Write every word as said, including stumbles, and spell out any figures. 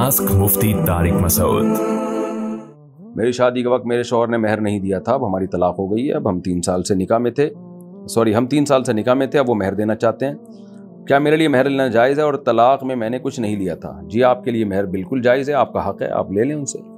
Ask मुफ्ती तारिक मसूद। मेरी शादी के वक्त मेरे शौहर ने मेहर नहीं दिया था, अब हमारी तलाक हो गई है। अब हम तीन साल से निकाह में थे, सॉरी हम तीन साल से निकाह में थे, अब वो मेहर देना चाहते हैं। क्या मेरे लिए मेहर लेना जायज़ है? और तलाक में मैंने कुछ नहीं लिया था। जी आपके लिए मेहर बिल्कुल जायज़ है, आपका हक़ है, आप ले लें उनसे।